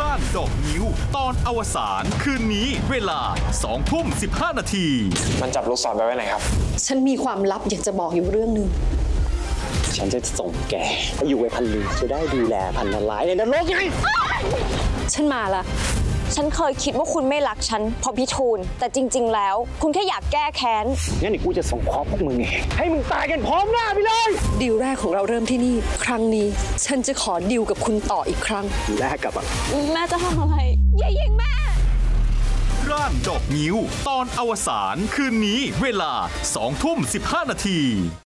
ร่านดอกนิ้วตอนอวสานคืนนี้เวลา 20:15 นาทีมันจับลูกศรไปไว้ไหนครับฉันมีความลับอยากจะบอกอยู่เรื่องนึงฉันจะส่งแกไปอยู่ไว้พันลือจะได้ดูแลพันละลายในนรกไงฉันมาละฉันเคยคิดว่าคุณไม่รักฉันเพราะพิทูลแต่จริงๆแล้วคุณแค่อยากแก้แค้นงั้นเดี๋ยวกูจะส่งเคราะห์พวกมึงไงให้มึงตายกันพร้อมหน้าไปเลยดีลแรกของเราเริ่มที่นี่ครั้งนี้ฉันจะขอดีลกับคุณต่ออีกครั้งแลกกับแม่จะทำอะไรอย่ายิงแม่ร่านดอกนิ้วตอนอวสานคืนนี้เวลา 20:15 นาที